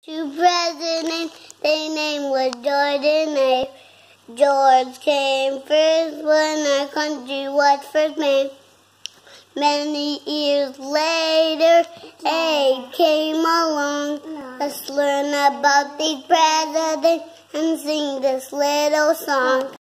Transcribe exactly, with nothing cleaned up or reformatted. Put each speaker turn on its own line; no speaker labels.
Two presidents, their name was George and Abe. George came first when our country was first made. Many years later, Abe came along. Let's learn about the president and sing this little song.